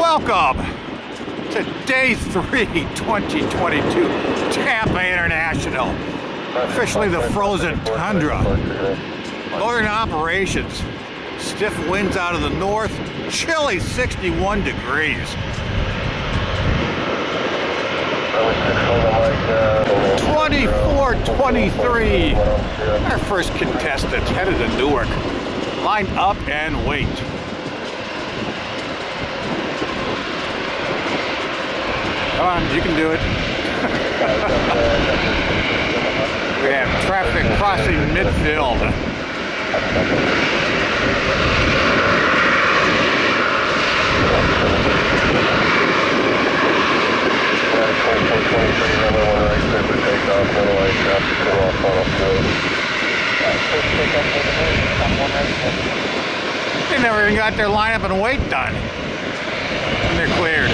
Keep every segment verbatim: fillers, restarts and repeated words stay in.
Welcome to day three, twenty twenty-two, Tampa International. Officially the frozen tundra. Northern operations. Stiff winds out of the north. Chilly sixty-one degrees. twenty-four twenty-three. Our first contestant headed to Newark. Line up and wait. Come on, you can do it. We have traffic crossing midfield. They never even got their lineup and wait done. And they're cleared.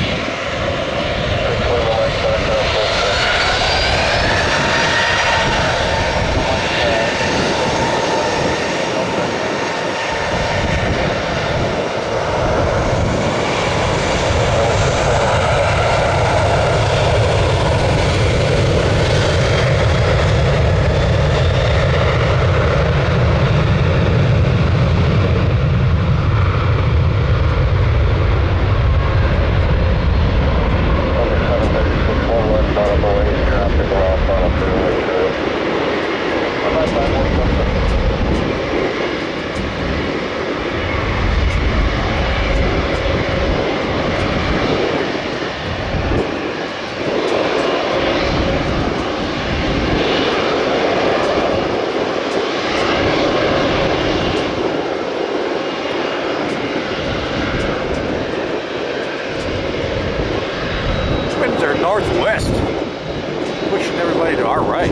Northwest, pushing everybody to our right.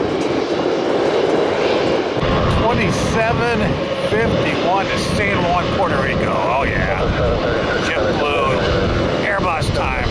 twenty-seven fifty-one to San Juan, Puerto Rico. Oh yeah, JetBlue, Airbus time.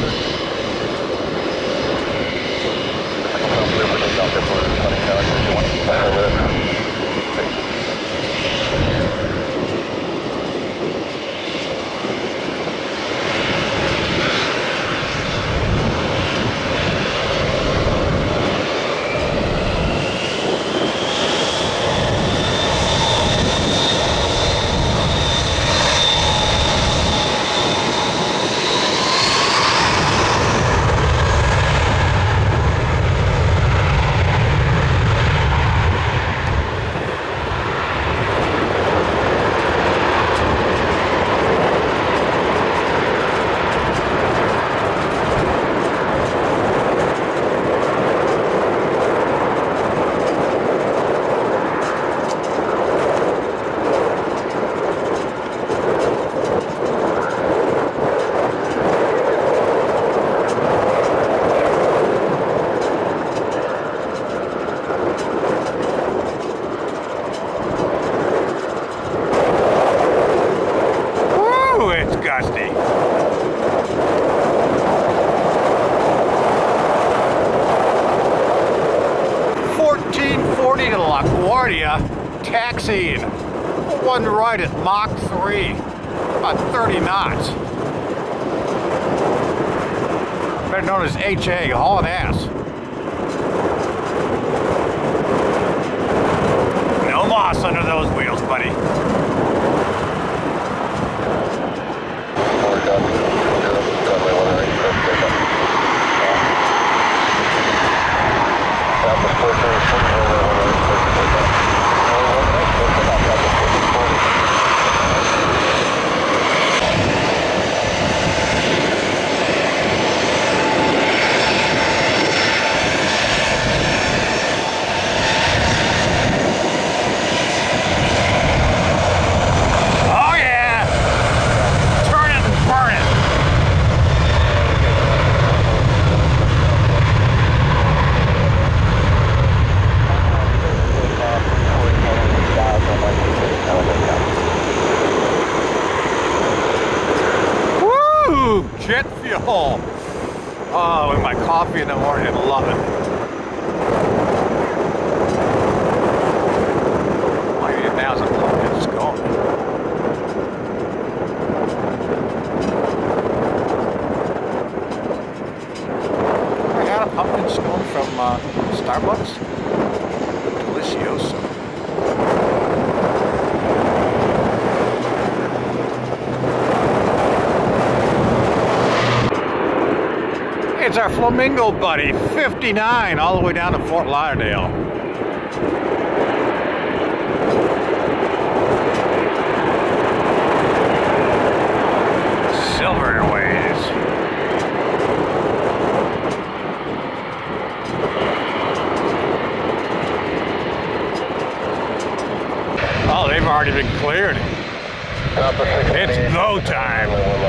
fourteen forty to LaGuardia, taxiing. One right at Mach three, about thirty knots. Better known as H A, hauling ass. No moss under those wheels, buddy. Jet fuel. Oh, with my coffee in the morning, I love it. All I need now is a plug and it's going. Starbucks? Delicioso. It's our Flamingo buddy, fifty-nine, all the way down to Fort Lauderdale. Silver Airways. Oh, they've already been cleared. It's go time.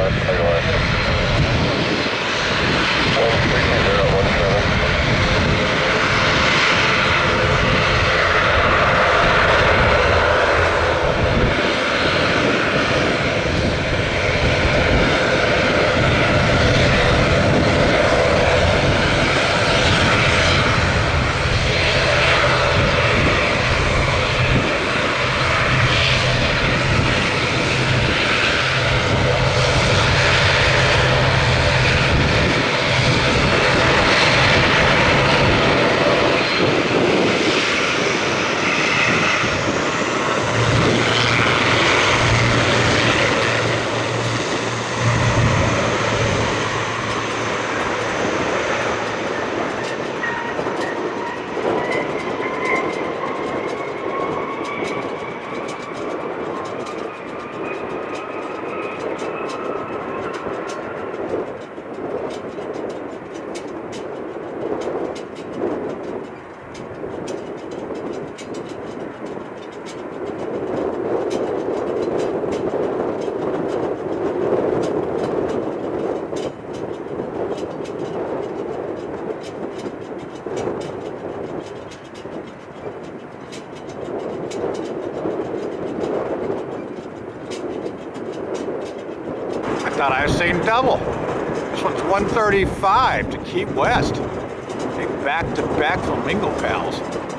Thought I was saying double. This one's one thirty-five to Key West. Big back-to-back Flamingo pals.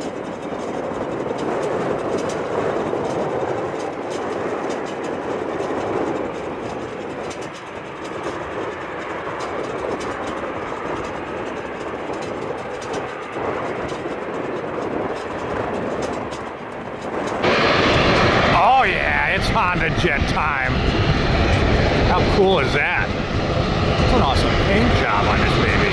Oh yeah, it's Honda Jet time. How cool is that? That's an awesome paint job on this baby.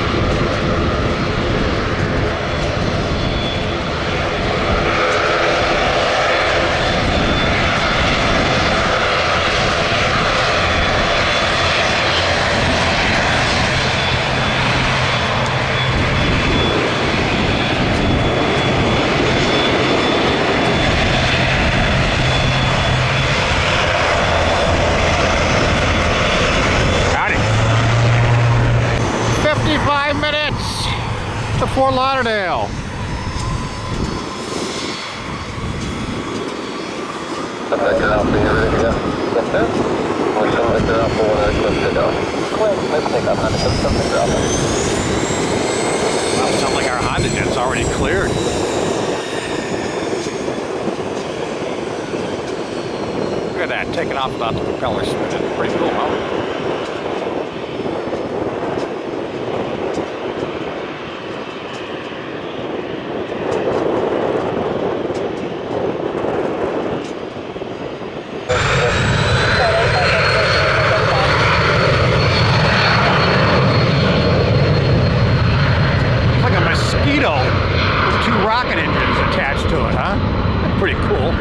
fifty-five minutes to Fort Lauderdale. Well, it sounds like our Honda Jet's already cleared. Look at that, taking off without the propeller spinning. Pretty cool, huh? With two rocket engines attached to it, huh? That's pretty cool.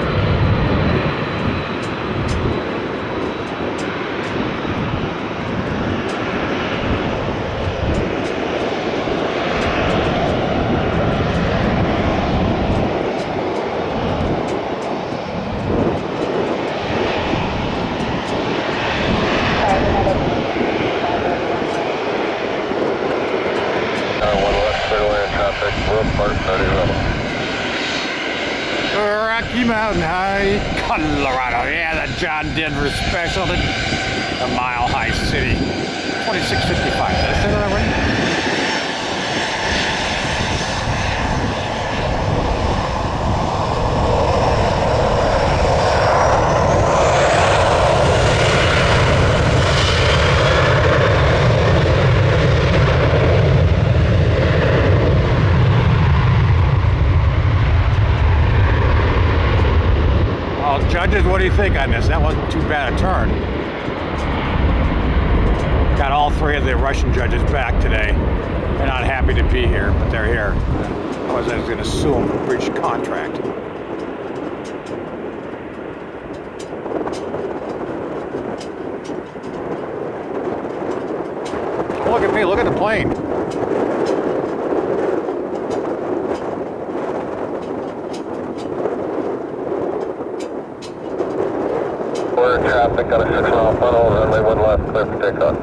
Rocky Mountain High, Colorado. Yeah, the John Denver special, the, the Mile High City. twenty-six fifty-five. Did I say that already? Judges, what do you think on this? That wasn't too bad a turn. Got all three of the Russian judges back today. They're not happy to be here, but they're here. Otherwise, I was going to sue them for breach of contract. Look at me, look at the plane. We're in traffic, got a six mile funnel, runway one left, clear for takeoff.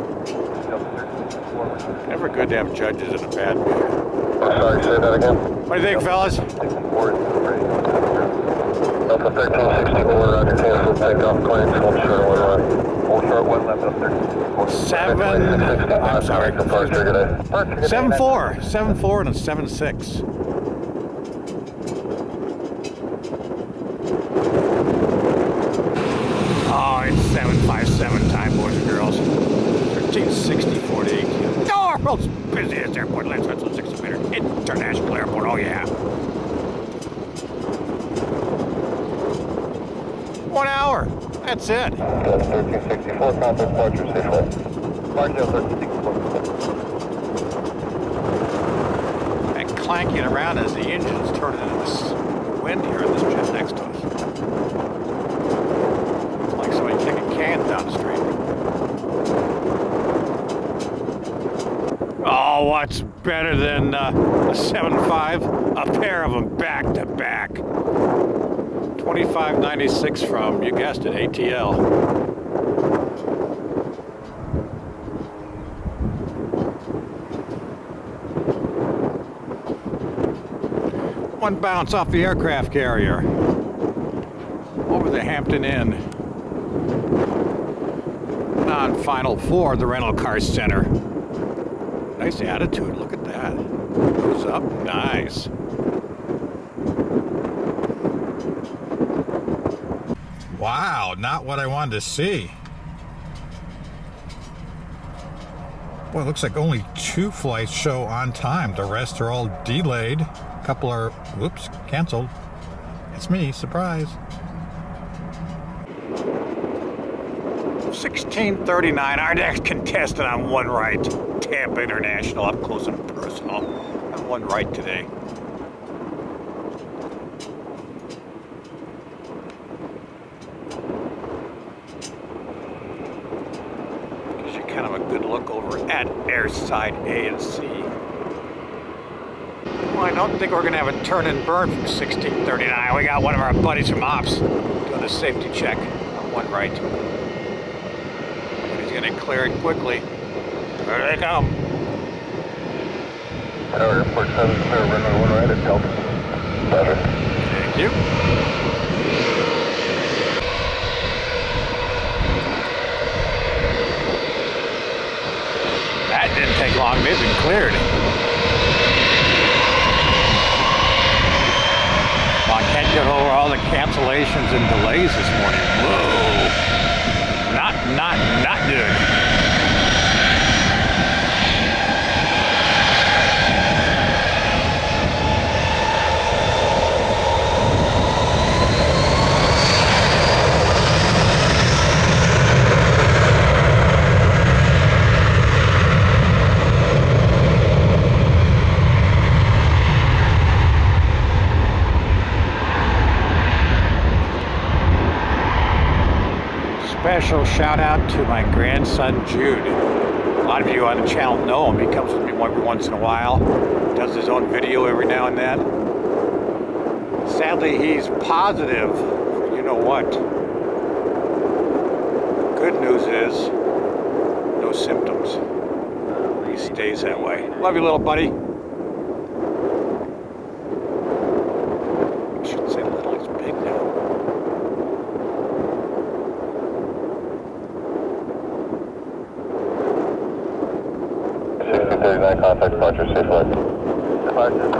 Never good to have judges in a bad mood. Oh, sorry, say that again. What do you think, fellas? Delta thirteen sixty-four, Roger, cancel takeoff, claims, hold short one left. Hold short one left, up thirteen sixty-four. Seven, I'm sorry. Seven four, seven four and a seven six. Oh, it's seven five seven time, boys and girls. thirteen sixty, forty-eight. Oh, world's busiest airport, Lance Hudson, sixty meter international airport. Oh, yeah. One hour. That's it. thirteen sixty-four, contact departure, safely. Departure thirteen sixty-four. And clanking around as the engine's turning into this wind here in this jet next to us. It's like somebody kicking cans down the street. Oh, what's better than uh, a seven five? A pair of them back to back. twenty-five ninety-six from, you guessed it, A T L. One bounce off the aircraft carrier. Over the Hampton Inn. On final four, the rental car center. Nice attitude, look at that. Goes up, nice. Wow, not what I wanted to see. Boy, it looks like only two flights show on time. The rest are all delayed. A couple are, whoops, canceled. It's me, surprise. sixteen thirty-nine, our next contestant on one right. Tampa International, up close and personal. On one right today. Gives you kind of a good look over at airside A and C. Well, I don't think we're going to have a turn and burn from sixteen thirty-nine. We got one of our buddies from Ops doing a safety check on one right. But he's going to clear it quickly. There they come. Tower Airport seven, clear runway one right at Delta. Better. Thank you. That didn't take long. They've been cleared. Well, I can't get over all the cancellations and delays this morning. Whoa. Not, not, not good. Special shout out to my grandson Jude. A lot of you on the channel know him. He comes with me every once in a while. Does his own video every now and then. Sadly, he's positive for you know what. Good news is no symptoms. He stays that way. Love you, little buddy. I shouldn't say little, he's big now. thirty-nine, contact departure, safe flight. Departure.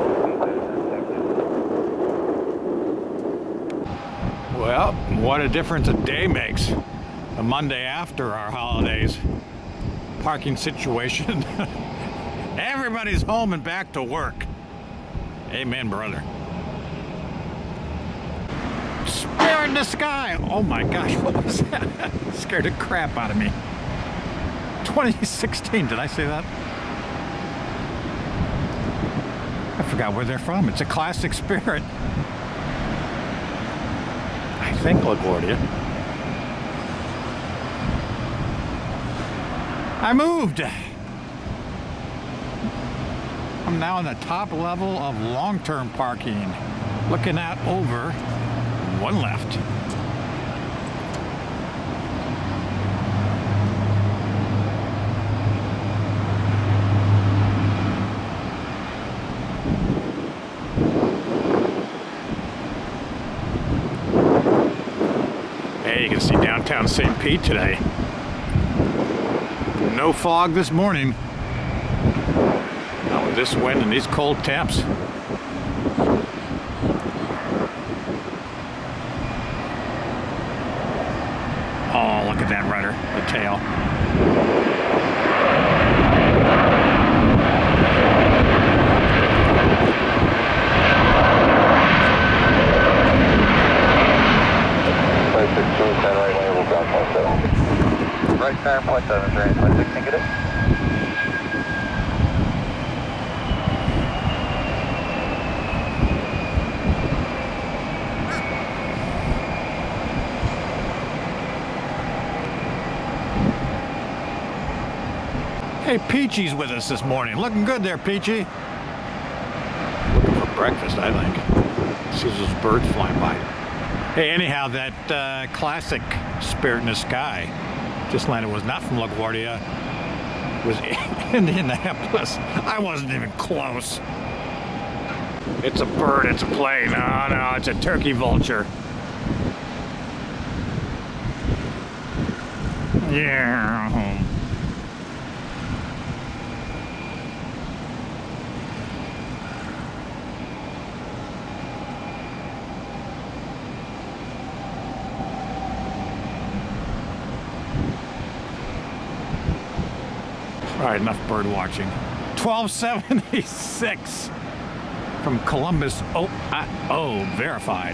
Well, what a difference a day makes. The Monday after our holidays. Parking situation. Everybody's home and back to work. Amen, brother. They're in the sky. Oh my gosh, what was that? Scared the crap out of me. twenty sixteen, did I say that? I forgot where they're from. It's a classic Spirit. I think LaGuardia. I moved. I'm now on the top level of long-term parking, looking out over one left. Hey, you can see downtown Saint Pete today. No fog this morning. Not with this wind and these cold temps. Oh, look at that rudder, the tail. five sixteen, ten right lane, we'll ground point seven. Right turn, point seven, drain, point sixteen, get it? Hey, Peachy's with us this morning. Looking good there, Peachy. Looking for breakfast, I think. See those birds flying by. Hey, anyhow, that uh, classic Spirit in the Sky just landed. Was not from LaGuardia. Was in Indianapolis. I wasn't even close. It's a bird. It's a plane. No, no, it's a turkey vulture. Yeah. All right, enough bird watching. twelve seventy-six from Columbus. Oh, uh, oh, verified.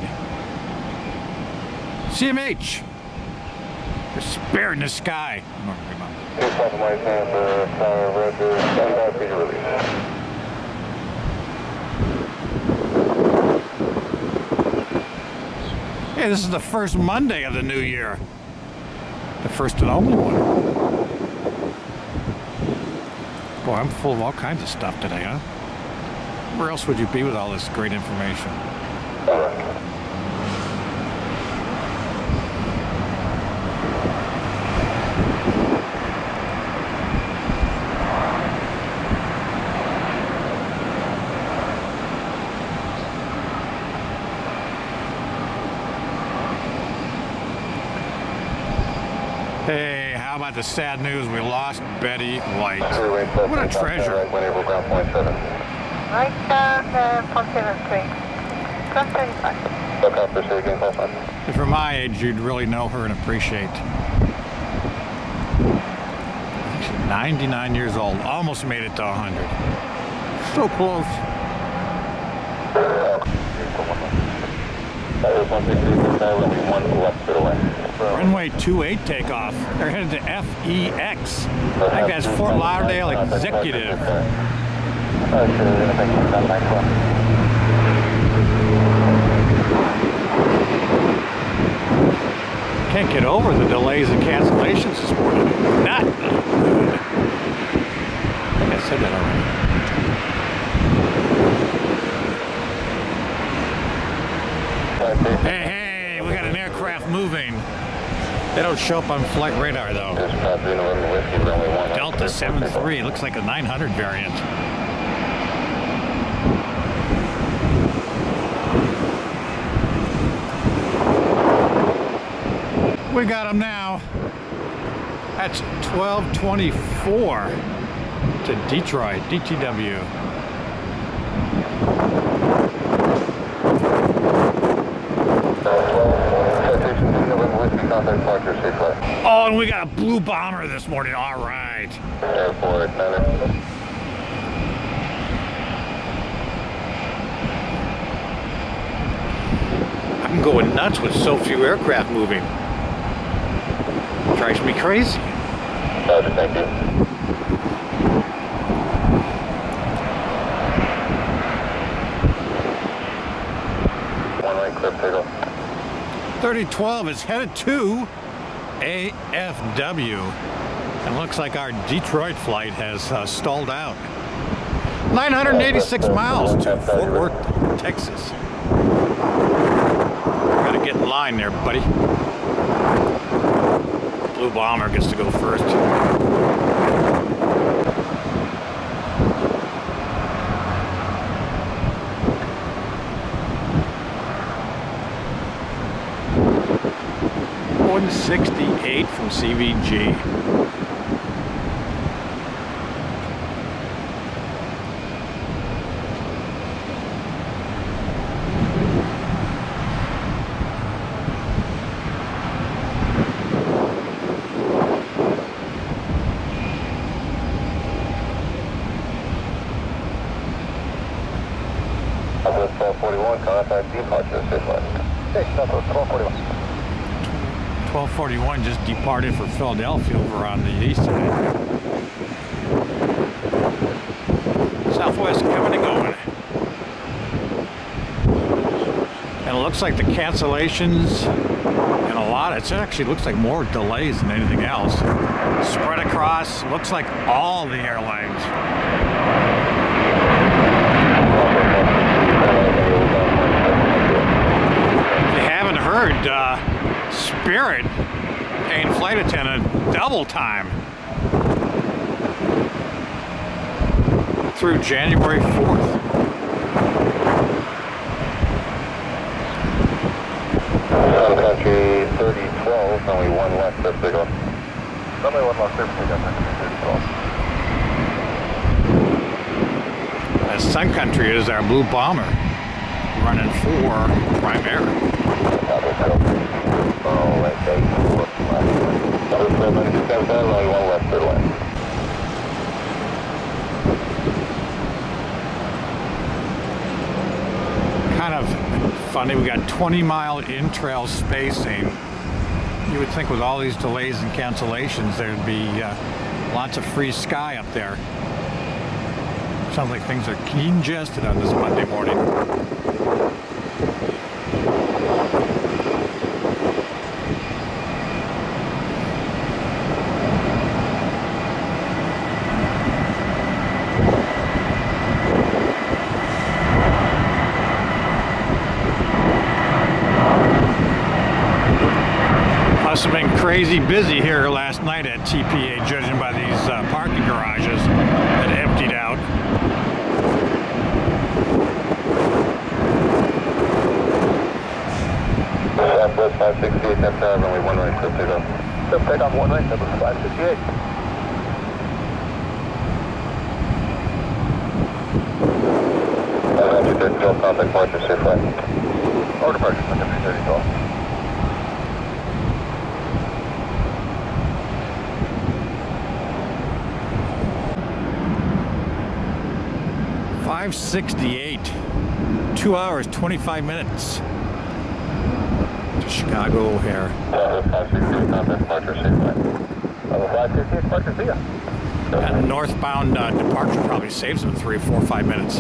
C M H. The Spirit in the Sky. Hey, this is the first Monday of the new year. The first and only one. Boy, I'm full of all kinds of stuff today, huh? Where else would you be with all this great information? Hey, how about the sad news? We lost Betty White. What a treasure. Right down uh, point seven three. Cross thirty-five. If you're my age, you'd really know her and appreciate. She's ninety-nine years old. Almost made it to one hundred. So close. Runway two eight takeoff. They're headed to F E X. That guy's Fort Lauderdale Executive. Can't get over the delays and cancellations this morning. Not good. I think I said that already. Hey, hey, we got an aircraft moving. They don't show up on flight radar though. Delta seven three, looks like a nine hundred variant. We got them now. That's twelve twenty-four to Detroit, D T W. Oh, and we got a blue bomber this morning. All right. Airport, I'm going nuts with so few aircraft moving. Drives me crazy. Roger, thank you. One right, clear takeoff. thirty twelve is headed to A F W. And looks like our Detroit flight has uh, stalled out. nine hundred eighty-six miles to Fort Worth, Texas. Gotta get in line there, buddy. Blue Bomber gets to go first. one sixty-eight from C V G. twelve forty-one, contact departure, safe line. Hey, Southwest twelve forty-one. twelve forty-one just departed for Philadelphia over on the east side. Southwest coming and going. And it looks like the cancellations and a lot, it actually looks like more delays than anything else. Spread across, looks like all the airlines. If you haven't heard, uh, Spirit paying flight attendant double time through January fourth. Sun Country thirty twelve, only one left, that's big one. Only one left, that's big one, thirty twelve. As Sun Country is our Blue Bomber, running for Prime Air. Oh, right, thank you. Only one left, third line. Kind of funny, we got twenty mile in-trail spacing. You would think with all these delays and cancellations there'd be uh, lots of free sky up there. Sounds like things are congested on this Monday morning. Must have been crazy busy here last night at T P A, judging by these uh, parking garages that emptied out. Southwest five sixty-eight, Tampa, only one right, clear takeoff. So takeoff one right, that was five sixty-eight. five thirty twelve, contact departure, safe flight. Or departure, five thirty twelve. five sixty-eight, two hours, twenty-five minutes to Chicago O'Hare. five sixty-eight, contact departure, safe flight. five sixty-eight, departure, see ya. And northbound uh, departure probably saves them three, four, five minutes.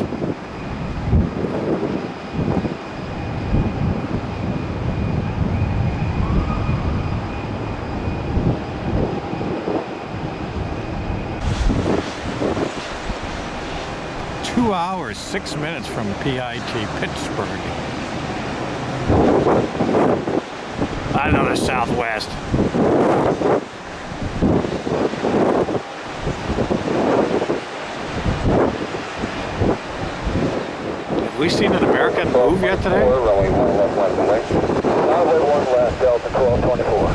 Two hours, six minutes from P I T Pittsburgh. Another Southwest. Have we seen an American move yet today? Runway one left, left, right. Runway one left, Delta twelve twenty-four.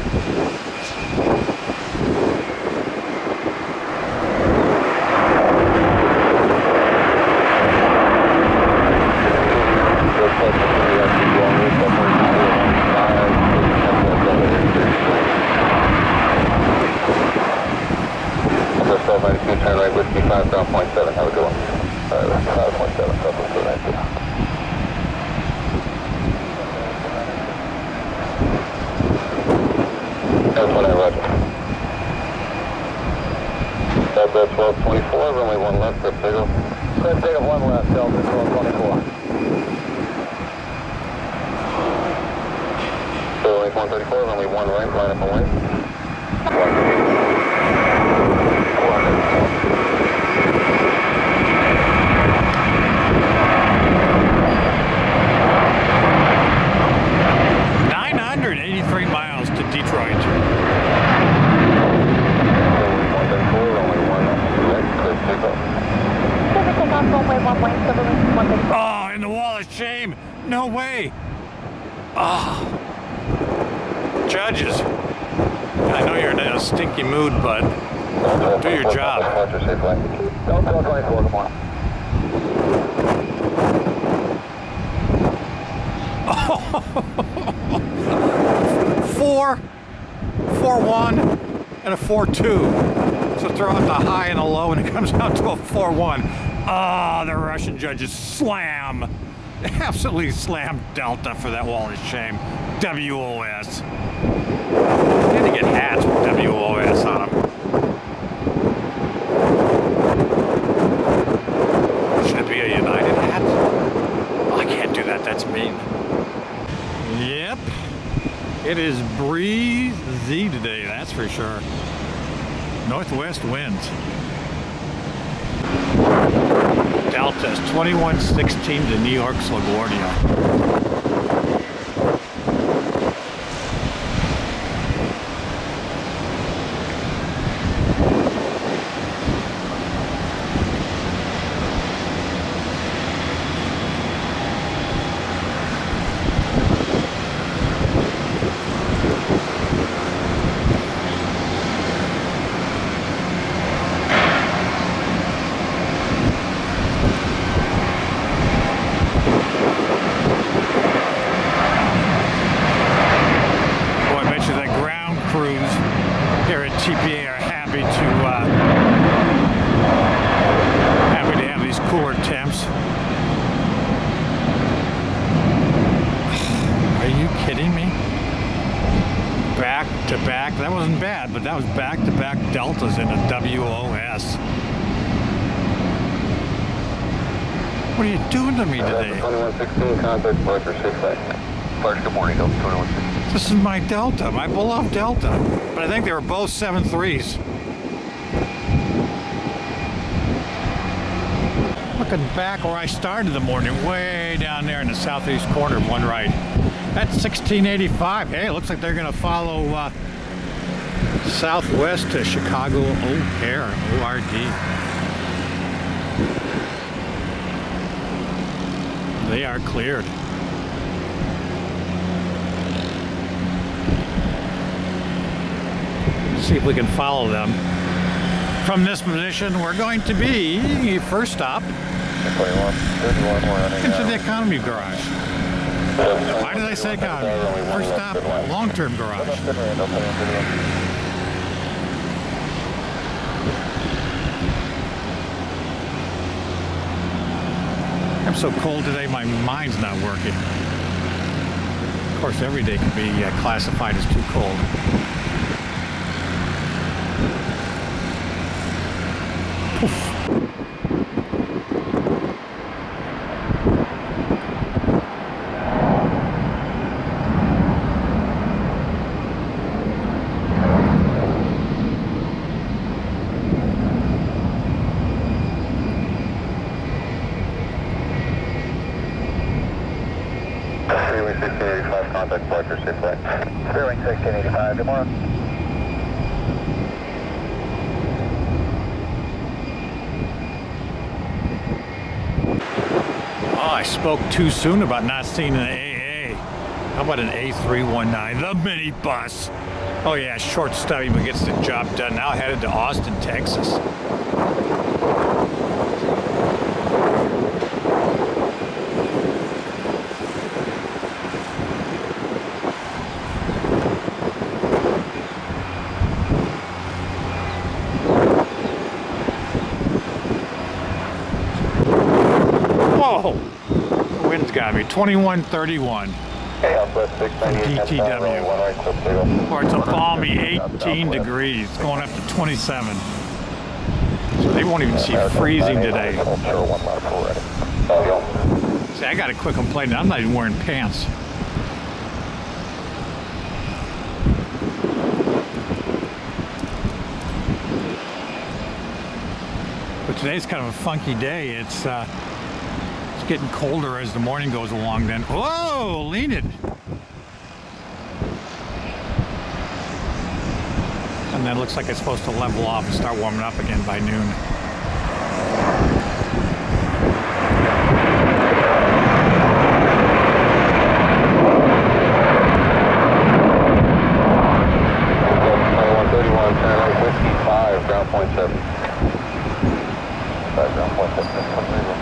Turn right, whiskey five, ground point seven, have a good one. Alright, five point seven, Southwest two ninety-two. Roger. Delta twelve twenty-four, runway one left, clear takeoff. Clear takeoff one left, Delta twelve twenty-four. Runway one thirty-four, runway one right, line up and wait. nine hundred eighty-three miles to Detroit. one thirty-four, runway one right, clear takeoff. Clear takeoff, runway one way, one thirty-four. Oh, in the wall of shame. No way. Oh. Judges, I know you're in a stinky mood, but do your job. Four, four one, and a four two. So throw out the high and the low, and it comes out to a four one. Ah, oh, the Russian judges slam, absolutely slam Delta for that wall of shame. W O S. Need to get hats with W O S on them. Should it be a United hat? Oh, I can't do that, that's mean. Yep. It is breezy today, that's for sure. Northwest winds. Delta's twenty-one sixteen to New York's LaGuardia. T P A are happy to uh, happy to have these cooler temps. Are you kidding me? Back to back. That wasn't bad, but that was back to back Deltas in a W O S. What are you doing to me today? twenty-one sixteen, contact departure, safe flight. Flash, good morning, Delta twenty-one sixteen. This is my Delta, my beloved Delta. But I think they were both seven threes. Looking back where I started the morning, way down there in the southeast corner of one right. That's sixteen eighty-five. Hey, it looks like they're going to follow uh, southwest to Chicago O'Hare, O R D. They are cleared. See if we can follow them. From this position, we're going to be first stop into the economy garage. Why did I say economy? First stop, long-term garage. I'm so cold today, my mind's not working. Of course, every day can be uh, classified as too cold. Oof. sixteen eighty-five, contact departure, safe flight. Sterling sixteen eighty-five, good morning. Oh, I spoke too soon about not seeing an A A. How about an A three one nine, the minibus? Oh yeah, short stubby but gets the job done. Now headed to Austin, Texas. Whoa! The wind's got me. twenty-one thirty-one. D T W. Or it's a balmy eighteen degrees, going up to twenty-seven. So they won't even see freezing today. See, I got to quit complaining. I'm not even wearing pants. But today's kind of a funky day. It's uh, it's getting colder as the morning goes along. Then, whoa, lean it. And then it looks like it's supposed to level off and start warming up again by noon. twenty-one thirty-one, Fahrenheit, whiskey five, ground point seven. five, ground point seven, six one zero.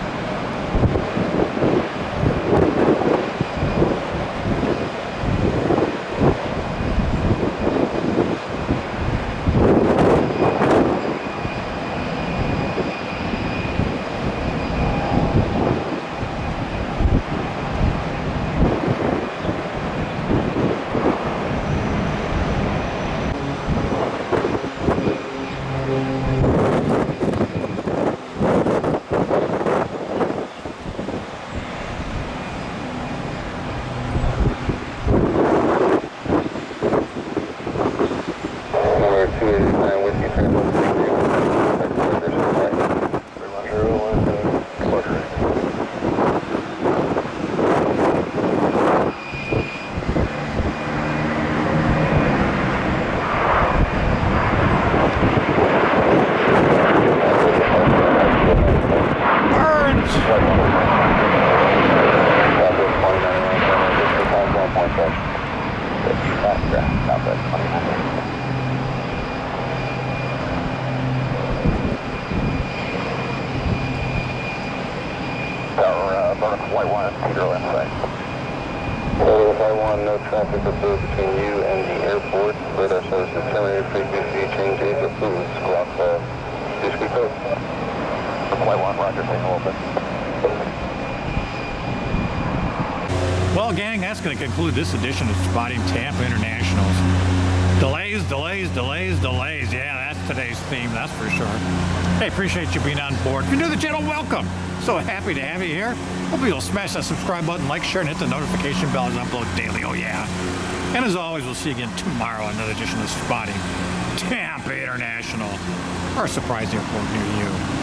White one, Peter inside. So White one, no traffic observed between you and the airport. Radar shows disseminated frequency, change age of fluids, squawk, uh, discrete code. White one, roger, take a little bit. Well, gang, that's going to conclude this edition of Spotting Tampa Internationals. Delays, delays, delays, delays. Yeah, that's today's theme, that's for sure. Hey, appreciate you being on board. If you're new to the channel, welcome. So happy to have you here. Hope you'll smash that subscribe button, like, share, and hit the notification bell as I upload daily. Oh, yeah. And as always, we'll see you again tomorrow on another edition of Spotting Tampa International, or a surprise airport near you.